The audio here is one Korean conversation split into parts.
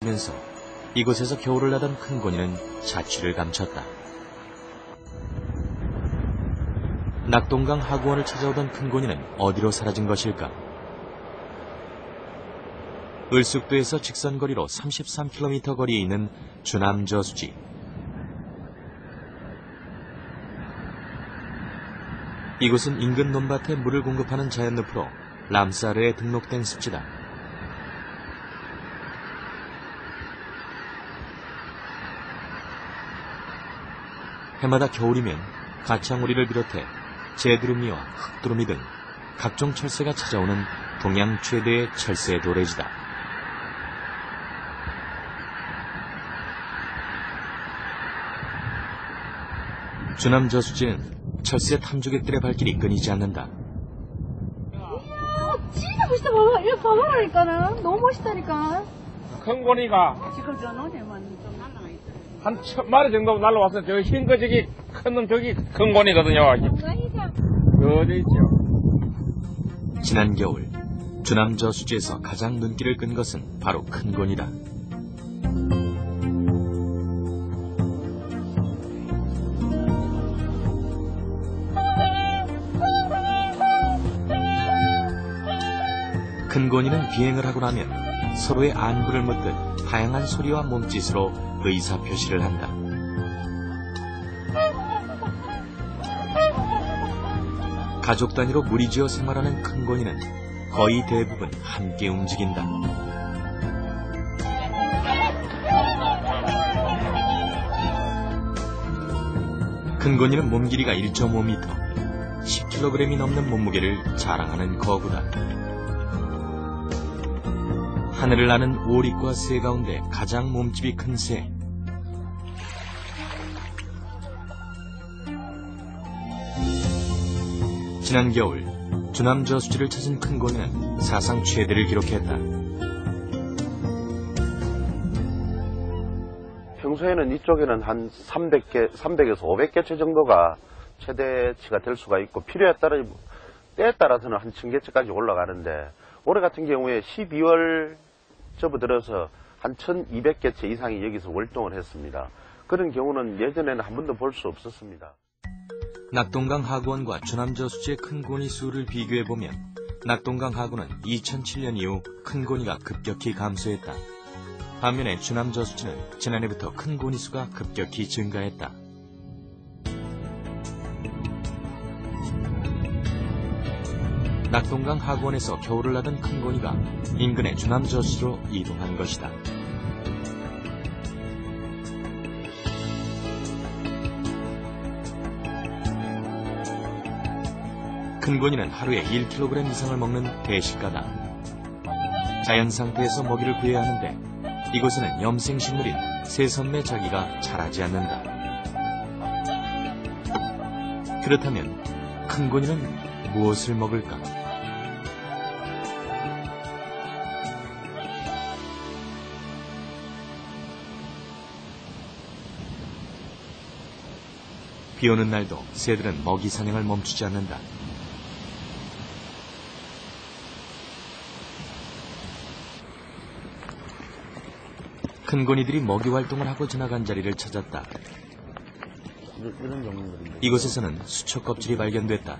펼치면서 이곳에서 겨울을 나던 큰고니는 자취를 감췄다. 낙동강 하구원을 찾아오던 큰고니는 어디로 사라진 것일까? 을숙도에서 직선거리로 33km 거리에 있는 주남저수지. 이곳은 인근 논밭에 물을 공급하는 자연늪으로 람사르에 등록된 습지다. 해마다 겨울이면 가창우리를 비롯해 제두루미와 흑두루미 등 각종 철새가 찾아오는 동양 최대의 철새 도래지다. 주남저수지는 철새 탐조객들의 발길이 끊이지 않는다. 진짜 멋있다. 봐봐. 이거 봐봐라니까는. 너무 멋있다니까. 큰 고니가 지금 저 노래만 좀 날라가 있어요. 한 1000마리 정도 날라와서 저 흰 거 저기 큰 놈 저기 큰 고니거든요. 어디 있죠? 지난 겨울 주남저수지에서 가장 눈길을 끈 것은 바로 큰 고니다. 큰 고니는 비행을 하고 나면 서로의 안부를 묻듯 다양한 소리와 몸짓으로 의사표시를 한다. 가족 단위로 무리지어 생활하는 큰 고니는 거의 대부분 함께 움직인다. 큰 고니는 몸 길이가 1.5m, 10kg이 넘는 몸무게를 자랑하는 거구다. 하늘을 나는 오릭과 새 가운데 가장 몸집이 큰 새. 지난 겨울 주남저수지를 찾은 큰 고니는 사상 최대를 기록했다. 평소에는 이쪽에는 한 300에서 500개체 정도가 최대치가 될 수가 있고 때에 따라서는 한 1000개체까지 올라가는데 올해 같은 경우에 12월 접어들어서 한 1200개체 이상이 여기서 월동을 했습니다. 그런 경우는 예전에는 한 번도 볼 수 없었습니다. 낙동강 하구원과 주남저수지의 큰 고니 수를 비교해보면 낙동강 하구는 2007년 이후 큰 고니가 급격히 감소했다. 반면에 주남저수지는 지난해부터 큰 고니 수가 급격히 증가했다. 낙동강 하구원에서 겨울을 나던 큰 고니가 인근의 주남저수지로 이동한 것이다. 큰 고니는 하루에 1kg 이상을 먹는 대식가다. 자연 상태에서 먹이를 구해야 하는데 이곳에는 염생식물인 새선매 자기가 자라지 않는다. 그렇다면 큰 고니는 무엇을 먹을까? 비 오는 날도 새들은 먹이 사냥을 멈추지 않는다. 큰 고니들이 먹이 활동을 하고 지나간 자리를 찾았다. 이곳에서는 수초 껍질이 발견됐다.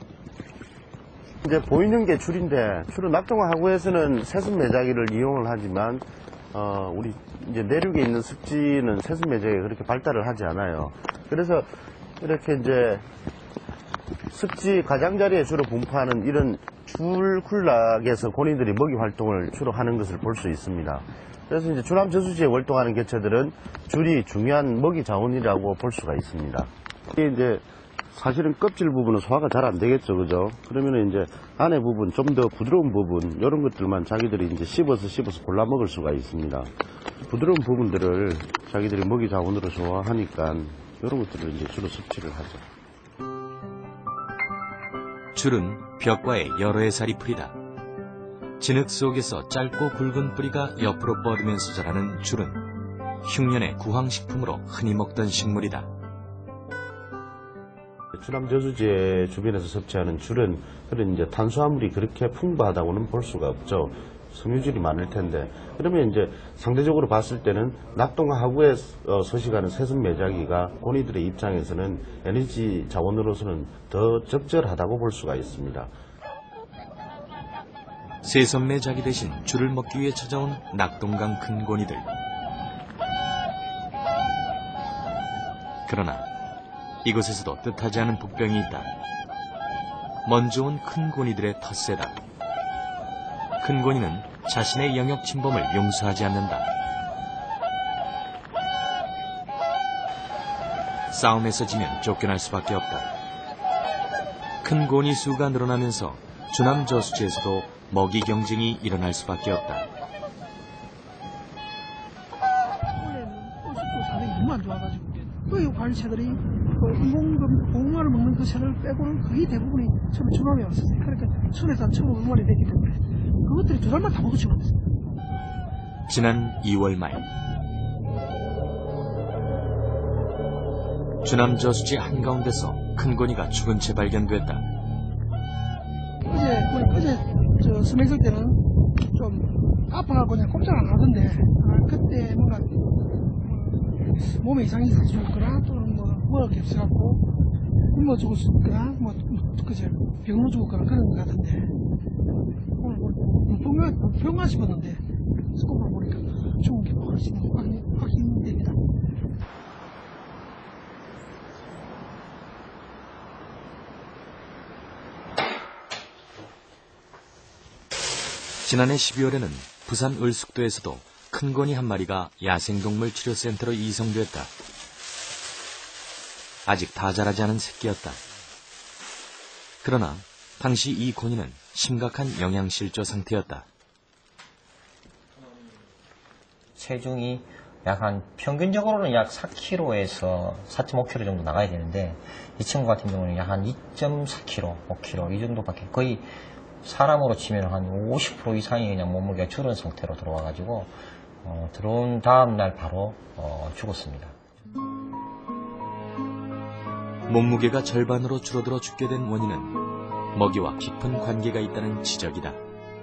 이제 보이는 게 줄인데 주로 낙동강 하구에서는 새순매자기를 이용을 하지만 우리 이제 내륙에 있는 습지는 새순매자기가 그렇게 발달을 하지 않아요. 그래서 이렇게 이제 습지 가장자리에 주로 분포하는 이런 줄쿨락에서 고니들이 먹이 활동을 주로 하는 것을 볼 수 있습니다. 그래서 이제 주남저수지에 월동하는 개체들은 줄이 중요한 먹이 자원이라고 볼 수가 있습니다. 이게 이제 사실은 껍질 부분은 소화가 잘 안 되겠죠, 그죠? 그러면은 이제 안에 부분, 좀 더 부드러운 부분, 이런 것들만 자기들이 이제 씹어서 골라 먹을 수가 있습니다. 부드러운 부분들을 자기들이 먹이 자원으로 좋아하니까 이런 것들을 이제 주로 섭취를 하죠. 줄은 벽과의 여러 해살이 풀이다. 진흙 속에서 짧고 굵은 뿌리가 옆으로 뻗으면서 자라는 줄은 흉년의 구황식품으로 흔히 먹던 식물이다. 주남저수지 주변에서 섭취하는 줄은 그런 이제 탄수화물이 그렇게 풍부하다고는 볼 수가 없죠. 섬유질이 많을 텐데, 그러면 이제 상대적으로 봤을 때는 낙동강 하구에 서식하는 새순 매자기가 고니들의 입장에서는 에너지 자원으로서는 더 적절하다고 볼 수가 있습니다. 새선매자기 대신 줄을 먹기 위해 찾아온 낙동강 큰 고니들. 그러나 이곳에서도 뜻하지 않은 복병이 있다. 먼저 온 큰 고니들의 텃세다. 큰 고니는 자신의 영역 침범을 용서하지 않는다. 싸움에서 지면 쫓겨날 수밖에 없다. 큰 고니 수가 늘어나면서 주남 저수지에서도 먹이 경쟁이 일어날 수밖에 없다. 올해는 꽃식도 사정이 너무 안 좋아가지고 그 관새들이 인공금 보호마를 먹는 그 새를 빼고는 거의 대부분이 처음에 주남에 왔었어요. 그러니까 1,000에서 1,500마리 되기 때문에 그것들이 2달만 다 먹어치고 있어요. 지난 2월 말 주남 저수지 한가운데서 큰 고니가 죽은 채 발견됐다. 어제 저 스맥을 때는 좀 아파갖고 그냥 꼼짝 안 하던데 그때 뭔가 몸에 이상이 있어서 죽었거나 또는 뭐가 겹쳐갖고 굶어 죽었거나 그제 병으로 죽었거나 그런 것 같은데 오늘 불평만 씹었는데 스코프를 보니까 죽은 게 확인됩니다. 지난해 12월에는 부산 을숙도에서도 큰 고니 한 마리가 야생동물 치료센터로 이송됐다. 아직 다 자라지 않은 새끼였다. 그러나 당시 이 고니는 심각한 영양실조 상태였다. 체중이 평균적으로는 약 4kg에서 4.5kg 정도 나가야 되는데 이 친구 같은 경우는 약 한 2.4kg, 5kg 이 정도밖에 거의 사람으로 치면 한 50% 이상이 그냥 몸무게가 줄은 상태로 들어와가지고 들어온 다음 날 바로 죽었습니다. 몸무게가 절반으로 줄어들어 죽게 된 원인은 먹이와 깊은 관계가 있다는 지적이다.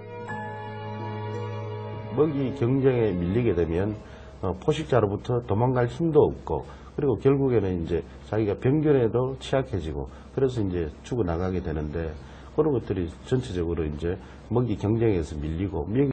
먹이 경쟁에 밀리게 되면 포식자로부터 도망갈 힘도 없고, 그리고 결국에는 이제 자기가 병균에도 취약해지고, 그래서 이제 죽어나가게 되는데, 그런 것들이 전체적으로 이제 먹이 경쟁에서 밀리고,